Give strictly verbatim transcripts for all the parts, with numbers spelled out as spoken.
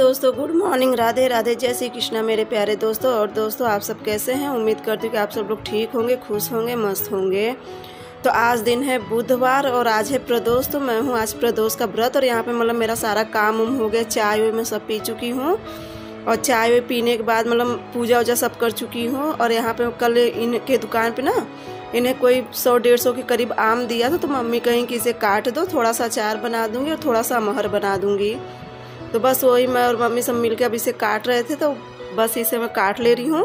दोस्तों, good morning, Radhe Radhe, जय श्री कृष्णा मेरे प्यारे दोस्तों। और दोस्तों आप सब कैसे हैं? उम्मीद करती हूँ कि आप सब लोग ठीक होंगे, खुश होंगे, मस्त होंगे। तो आज दिन है बुधवार और आज है प्रदोष। तो मैं हूँ आज प्रदोष का व्रत और यहाँ पे मतलब मेरा सारा काम उम हो गया। चाय वाय मैं सब पी चुकी हूँ और चाय वाय पीने के बाद मतलब पूजा वूजा सब कर चुकी हूँ। और यहाँ पे कल इनके दुकान पे ना इन्हें कोई सौ डेढ़ सौ के करीब आम दिया था, तो मम्मी कहीं कि इसे काट दो, थोड़ा सा अचार बना दूंगी और थोड़ा सा अमहर बना दूंगी। तो बस वही मैं और मम्मी सब मिलकर अब इसे काट रहे थे, तो बस इसे मैं काट ले रही हूँ।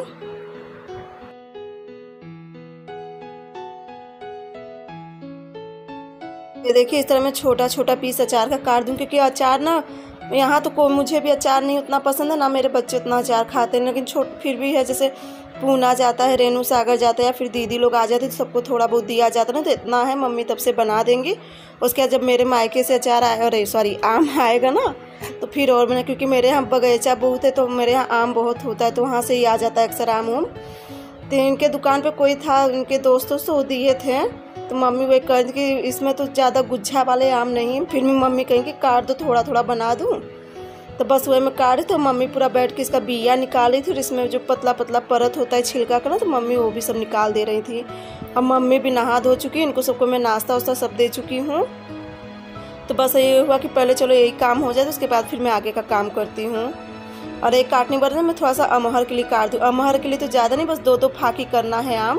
ये देखिए इस तरह मैं छोटा छोटा पीस अचार का काट दूँ, क्योंकि अचार ना यहाँ तो कोई मुझे भी अचार नहीं उतना पसंद है, ना मेरे बच्चे उतना अचार खाते हैं। लेकिन छोट फिर भी है, जैसे पूना जाता है, रेनू सागर जाता है या फिर दीदी लोग आ जाते तो सबको थोड़ा बहुत दिया जाता है ना, तो इतना है मम्मी तब से बना देंगी। उसके बाद जब मेरे मायके से अचार आए और सॉरी आम आएगा ना तो फिर और बना, क्योंकि मेरे यहाँ बगीचा बहुत है तो मेरे यहाँ आम बहुत होता है, तो वहाँ से ही आ जाता है अक्सर आम उम। तो इनके दुकान पे कोई था, इनके दोस्तों से वो दिए थे, तो मम्मी वही कह कि इसमें तो ज़्यादा गुच्छा वाले आम नहीं है। फिर भी मम्मी कहेंगे काट दो, थोड़ा थोड़ा बना दूँ, तो बस वही मैं काटी। तो मम्मी पूरा बैठ के इसका बिया निकाली थी और इसमें जो पतला पतला परत होता है छिलका का ना, तो मम्मी वो भी सब निकाल दे रही थी। अब मम्मी भी नहा धो चुकी, इनको सबको मैं नाश्ता वास्ता सब दे चुकी हूँ। तो बस ये हुआ कि पहले चलो यही काम हो जाए, तो उसके बाद फिर मैं आगे का काम करती हूँ। और एक काटने पर ना मैं थोड़ा सा अमहर के लिए काट दूँ। अमहर के लिए तो ज़्यादा नहीं, बस दो दो फाकी करना है आम।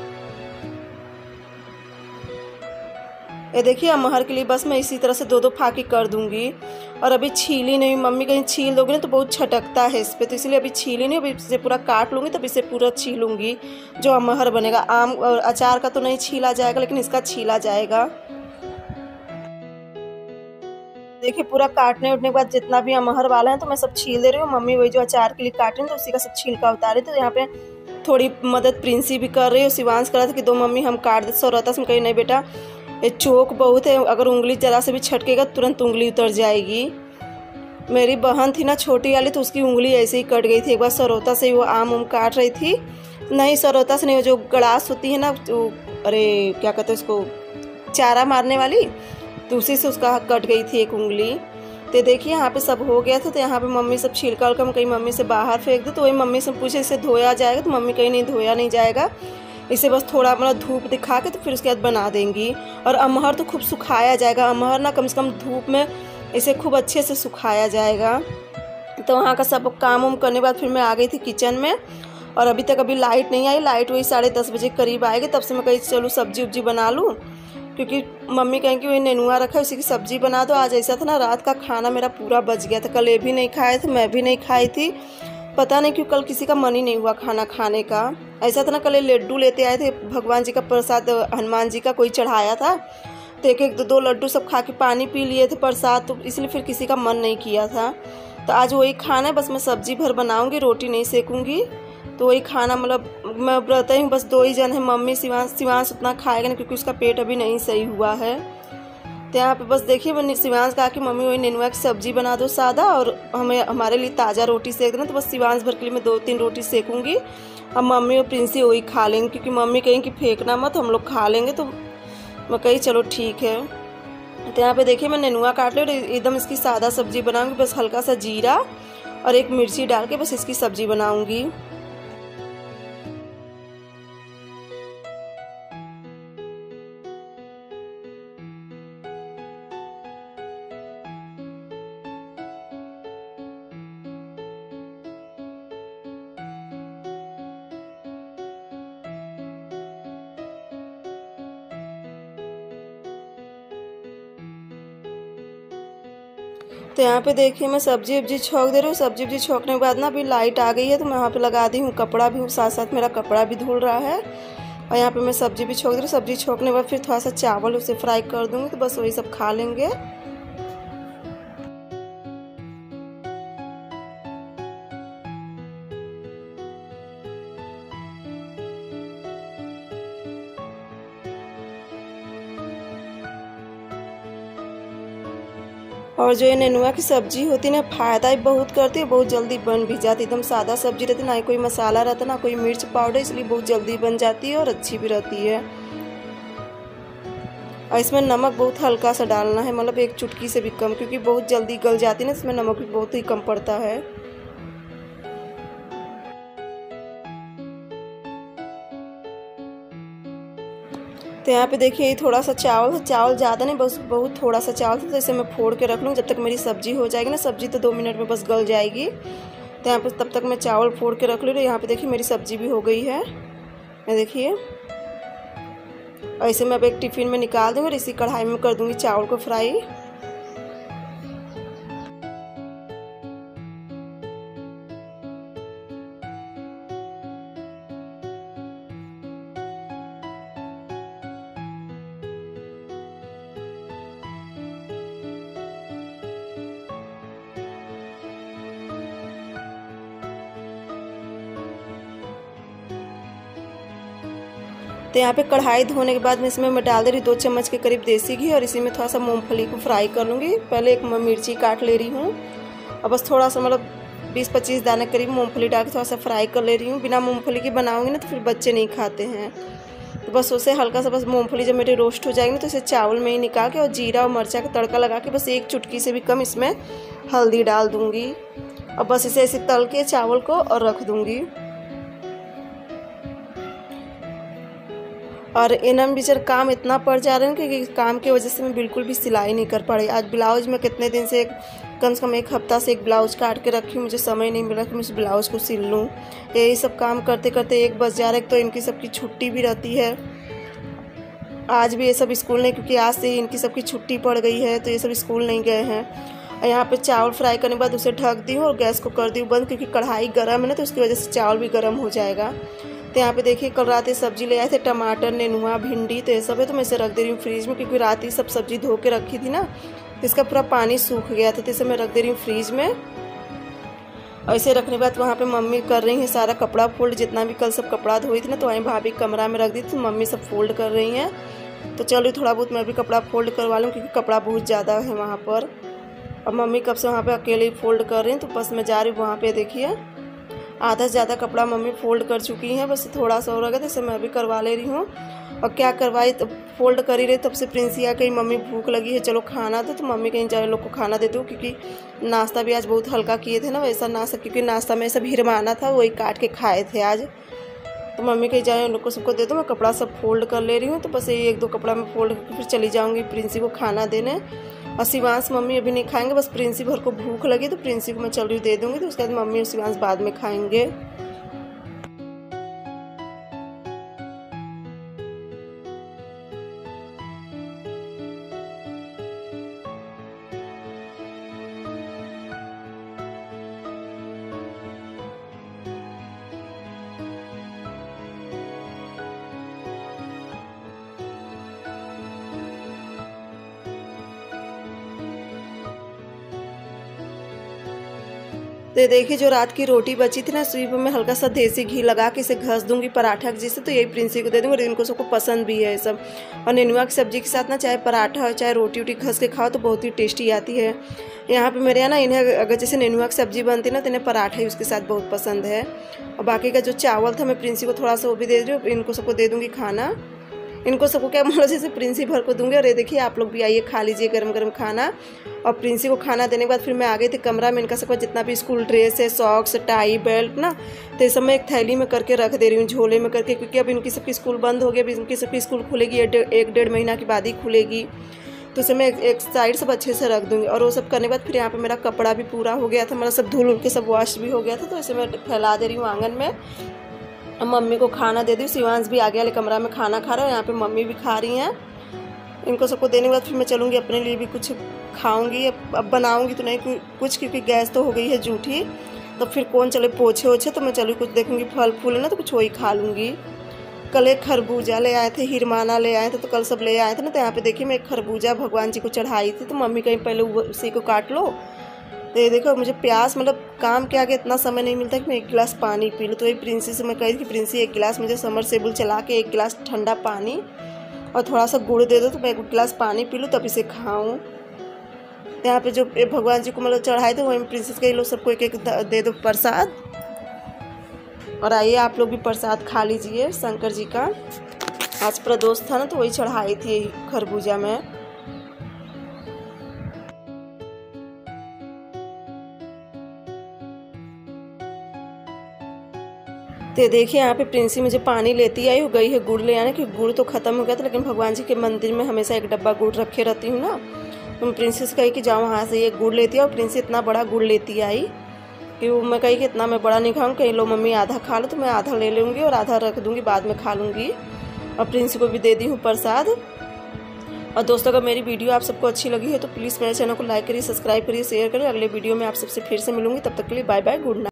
ये देखिए अमहर के लिए बस मैं इसी तरह से दो दो फाकी कर दूंगी। और अभी छीली नहीं, मम्मी कहीं छील दोगे ना तो बहुत छटकता है इस पर, तो इसलिए अभी छीली नहीं, अभी इसे पूरा काट लूँगी तब इसे पूरा छीलूँगी जो अमहर बनेगा। आम और अचार का तो नहीं छीला जाएगा, लेकिन इसका छीला जाएगा। देखिए पूरा काटने उठने के बाद जितना भी अमहर वाला है तो मैं सब छील दे रही हूँ। मम्मी वही जो अचार के लिए काट रही है तो उसी का सब छिलका उतारे, तो यहाँ पे थोड़ी मदद प्रिंसी भी कर रही है। शिवांश कर रहा था कि दो मम्मी हम काट दे, सो रहता से कहीं नहीं बेटा ये चोक बहुत है, अगर उंगली जरा से भी छटकेगा तुरंत उंगली उतर जाएगी। मेरी बहन थी ना छोटी वाली, तो उसकी उंगली ऐसे ही कट गई थी। एक बार सरौता से वो आम उम काट रही थी, नहीं सरौता से नहीं, वो जो गड़ास होती है ना, जो अरे क्या कहते हैं उसको, चारा मारने वाली, तो उसी से उसका कट गई थी एक उंगली। तो देखिए यहाँ पे सब हो गया था, तो यहाँ पे मम्मी सब छिलका उलका कहीं मम्मी से बाहर फेंक दे, तो वही मम्मी से पूछे इसे धोया जाएगा, तो मम्मी कहीं नहीं धोया नहीं जाएगा, इसे बस थोड़ा मतलब धूप दिखा के तो फिर उसके बाद बना देंगी। और अमहर तो खूब सुखाया जाएगा, अमहर ना कम से कम धूप में इसे खूब अच्छे से सुखाया जाएगा। तो वहाँ का सब काम उम करने के बाद फिर मैं आ गई थी किचन में। और अभी तक अभी लाइट नहीं आई, लाइट वही साढ़े दस बजे करीब आएगी, तब से मैं कही चलो सब्जी उब्जी बना लूँ, क्योंकि मम्मी कहें कि वही नेनुआ रखा है उसी की सब्जी बना दो। आज ऐसा था ना, रात का खाना मेरा पूरा बच गया था, कल ये भी नहीं खाए थे, मैं भी नहीं खाई थी, पता नहीं क्यों कल किसी का मन ही नहीं हुआ खाना खाने का। ऐसा था ना, कल लड्डू लेते आए थे, भगवान जी का प्रसाद हनुमान जी का कोई चढ़ाया था, तो एक एक दो दो लड्डू सब खा के पानी पी लिए थे प्रसाद, तो इसलिए फिर किसी का मन नहीं किया था। तो आज वही खाना है, बस मैं सब्जी भर बनाऊंगी, रोटी नहीं सेकूंगी। तो वही खाना मतलब मैं व्रत ही, बस दो ही जन है, मम्मी शिवांश शिवांश उतना खाएगा नहीं क्योंकि उसका पेट अभी नहीं सही हुआ है। तो यहाँ पे बस देखिए मैंने शिवांश कहा कि मम्मी वही नेनुआ की सब्जी बना दो सादा, और हमें हमारे लिए ताज़ा रोटी सेक देना, तो बस शिवांश भर के लिए मैं दो तीन रोटी सेकूंगी। अब मम्मी और प्रिंसी वही खा लेंगे, क्योंकि मम्मी कहें कि फेंकना मत, हम लोग खा लेंगे, तो मैं कही चलो ठीक है। तो यहाँ पे देखिए मैं नेनुआ काट ली और एकदम इसकी सादा सब्जी बनाऊंगी, बस हल्का सा जीरा और एक मिर्ची डाल के बस इसकी सब्जी बनाऊंगी। तो यहाँ पे देखिए मैं सब्जी उब्जी छौंक दे रही हूँ। सब्जी उब्जी छौंकने के बाद ना अभी लाइट आ गई है, तो मैं यहाँ पे लगा दी हूँ कपड़ा भी, साथ साथ मेरा कपड़ा भी धुल रहा है। और यहाँ पे मैं सब्जी भी छौंक दे रही हूँ। सब्जी छौंकने के बाद फिर थोड़ा सा चावल उसे फ्राई कर दूँगी, तो बस वही सब खा लेंगे। और जो ये नेनुआ की सब्जी होती है ना, फ़ायदा ही बहुत करती है, बहुत जल्दी बन भी जाती है। एकदम सादा सब्जी रहती है, ना ही कोई मसाला रहता ना कोई मिर्च पाउडर, इसलिए बहुत जल्दी बन जाती है और अच्छी भी रहती है। और इसमें नमक बहुत हल्का सा डालना है, मतलब एक चुटकी से भी कम, क्योंकि बहुत जल्दी गल जाती है ना, इसमें नमक भी बहुत ही कम पड़ता है। तो यहाँ पे देखिए थोड़ा सा चावल, चावल ज़्यादा नहीं, बस बहुत थोड़ा सा चावल था, तो इसे मैं फोड़ के रख लूँ जब तक मेरी सब्जी हो जाएगी ना। सब्जी तो दो मिनट में बस गल जाएगी। तो यहाँ पे तब तक मैं चावल फोड़ के रख लूँ। यहाँ पे देखिए मेरी सब्जी भी हो गई है, मैं देखिए। और इसे मैं अब एक टिफ़िन में निकाल दूँगी और इसी कढ़ाई में कर दूँगी चावल को फ्राई। तो यहाँ पे कढ़ाई धोने के बाद में इसमें मैं डाल दे रही दो चम्मच के करीब देसी घी और इसी में थोड़ा सा मूंगफली को फ्राई कर लूँगी। पहले एक मिर्ची काट ले रही हूँ और बस थोड़ा सा मतलब बीस पच्चीस दाने करीब मूंगफली डाल के थोड़ा सा फ्राई कर ले रही हूँ। बिना मूंगफली के बनाऊँगी ना तो फिर बच्चे नहीं खाते हैं। तो बस उसे हल्का सा, बस मूँगफली जब मेरे रोस्ट हो जाएगी ना तो इसे चावल में ही निकाल के और जीरा और मिर्चा का तड़का लगा के बस एक चुटकी से भी कम इसमें हल्दी डाल दूँगी और बस इसे ऐसे तल के चावल को और रख दूँगी। और इनम बिचर काम इतना पड़ जा रहा है कि काम की वजह से मैं बिल्कुल भी सिलाई नहीं कर पा रही। आज ब्लाउज में कितने दिन से, कम से कम एक हफ्ता से एक ब्लाउज काट के रखी, मुझे समय नहीं मिला कि मैं उस ब्लाउज को सिल लूँ। यही सब काम करते करते एक बज जा रहा है। तो इनकी सबकी छुट्टी भी रहती है, आज भी ये सब स्कूल नहीं, क्योंकि आज से इनकी सबकी छुट्टी पड़ गई है तो ये सब स्कूल नहीं गए हैं। और यहाँ पे चावल फ्राई करने के बाद उसे ढक दी हूँ और गैस को कर दी हूँ बंद, क्योंकि कढ़ाई गर्म है ना तो उसकी वजह से चावल भी गर्म हो जाएगा। तो यहाँ पे देखिए कल रात ये सब्जी ले आए थे, टमाटर, नेनुआ, भिंडी, तो ये सब है। तो मैं इसे रख दे रही हूँ फ्रीज में, क्योंकि रात ही सब सब्जी धो के रखी थी ना तो इसका पूरा पानी सूख गया था। तो इसे मैं रख दे रही हूँ फ्रीज में। और इसे रखने के बाद वहाँ पे मम्मी कर रही हैं सारा कपड़ा फोल्ड, जितना भी कल सब कपड़ा धोई थी ना तो वहीं भाभी कमरा में रख दी थी, मम्मी सब फोल्ड कर रही हैं। तो चलो थोड़ा बहुत मैं भी कपड़ा फोल्ड करवा लूँ, क्योंकि कपड़ा बहुत ज़्यादा है वहाँ पर। और मम्मी कब से वहाँ पे अकेले ही फोल्ड कर रही हैं, तो बस मैं जा रही हूँ वहाँ पे। देखिए आधा से ज़्यादा कपड़ा मम्मी फोल्ड कर चुकी हैं, बस थोड़ा सा और रह गया तो इसे मैं भी करवा ले रही हूँ। और क्या करवाई, तो फोल्ड कर ही रही तब से प्रिंसिया कहीं मम्मी भूख लगी है चलो खाना दो, तो मम्मी कहीं जाए लोग को खाना दे दो, क्योंकि नाश्ता भी आज बहुत हल्का किए थे ना, वैसा नाश्ता, क्योंकि नाश्ता में सब हिरमाना था वही काट के खाए थे आज। तो मम्मी कहीं जाए उन लोग को सबको दे दो। मैं कपड़ा सब फोल्ड कर ले रही हूँ, तो बस ये एक दो कपड़ा मैं फोल्ड करके फिर चली जाऊँगी प्रिंसी को खाना देने। और शिवांश मम्मी अभी नहीं खाएंगे, बस प्रिंसी भर को भूख लगी तो प्रिंसी को मैं चल रही दे दूँगी, तो उसके बाद मम्मी और शिवांश बाद में खाएंगे। तो ये देखिए जो रात की रोटी बची थी ना, उसी पर मैं हल्का सा देसी घी लगा के इसे घस दूंगी पराठा के जैसे। तो यही प्रिंसी को दे दूंगी और इनको सबको पसंद भी है ये सब। और नेनुआ की सब्जी के साथ ना चाहे पराठा हो चाहे रोटी वोटी घस के खाओ तो बहुत ही टेस्टी आती है। यहाँ पे मेरे यहाँ ना इन्हें अगर जैसे नेनुआ की सब्जी बनती ना तो इन्हें पराठा ही उसके साथ बहुत पसंद है। और बाकी का जो चावल था मैं प्रिंसी को थोड़ा सा वो भी दे रही हूँ, इनको सबको दे दूँगी खाना। इनको सबको क्या मतलब जैसे प्रिंसी भर को दूंगी। और ये देखिए आप लोग भी आइए खा लीजिए गरम गरम खाना। और प्रिंसी को खाना देने के बाद फिर मैं आ गई थी कमरा में। इनका सबका जितना भी स्कूल ड्रेस है, सॉक्स, टाई, बेल्ट ना, तो ये सब मैं एक थैली में करके रख दे रही हूँ, झोले में करके, क्योंकि अब इनकी सबकी स्कूल बंद हो गई। अब इनकी सबकी स्कूल खुलेगी एक डेढ़ महीना के बाद ही खुलेगी, तो इसे मैं एक साइड सब अच्छे से रख दूँगी। और वो सब करने के बाद फिर यहाँ पर मेरा कपड़ा भी पूरा हो गया था, मेरा सब धुल उल के सब वॉश भी हो गया था, तो इसे मैं फैला दे रही हूँ आंगन में। मम्मी को खाना दे दी। शिवांश भी आ गया कमरा में खाना खा रहा है, यहाँ पे मम्मी भी खा रही हैं। इनको सबको देने के बाद फिर मैं चलूँगी अपने लिए भी कुछ खाऊंगी। अब बनाऊंगी तो नहीं कुछ, क्योंकि गैस तो हो गई है जूठी, तो फिर कौन चले पोछे ओछे। तो मैं चलूँ कुछ देखूंगी, फल फूल है ना तो कुछ वही खा लूँगी। कल एक खरबूजा ले आए थे, हिरमाना ले आए थे, तो कल सब ले आए थे ना। तो यहाँ पे देखिए मैं एक खरबूजा भगवान जी को चढ़ाई थी, तो मम्मी कहीं पहले उसी को काट लो। तो ये देखो मुझे प्यास, मतलब काम के आगे इतना समय नहीं मिलता कि मैं एक गिलास पानी पी लूँ। तो ये प्रिंसी से मैं कही थी कि प्रिंसी एक गिलास मुझे समरसेबुल चला के एक गिलास ठंडा पानी और थोड़ा सा गुड़ दे दो, तो मैं एक गिलास पानी पी लूँ तब इसे खाऊँ। यहाँ पे जो भगवान जी को मतलब चढ़ाए थे वहीं प्रिंसेस के लोग सबको एक एक दे दो प्रसाद। और आइए आप लोग भी प्रसाद खा लीजिए शंकर जी का। आज प्रदोष था ना, तो वही चढ़ाई थी खरबूजा में। तो देखिए यहाँ पे प्रिंसी मुझे पानी लेती आई, हो गई है गुड़ ले आने, क्योंकि गुड़ तो ख़त्म हो गया था, लेकिन भगवान जी के मंदिर में हमेशा एक डब्बा गुड़ रखे रहती हूँ ना। तो मैं प्रिंसी से कही कि जाओ वहाँ से ये गुड़ लेती है, और प्रिंसी इतना बड़ा गुड़ लेती आई कि वो मैं कही कि इतना मैं बड़ा नहीं खाऊँ, कहीं लो मम्मी आधा खा लो, तो मैं आधा ले लूँगी और आधा रख दूँगी, बाद में खा लूँगी। और प्रिंसी को भी दे दी हूँ प्रसाद। और दोस्तों अगर मेरी वीडियो आप सबको अच्छी लगी है तो प्लीज़ मेरे चैनल को लाइक करिए, सब्सक्राइब करिए, शेयर करिए। अगले वीडियो में आप सबसे फिर से मिलूँगी, तब तक के लिए बाय बाय, गुड नाइट।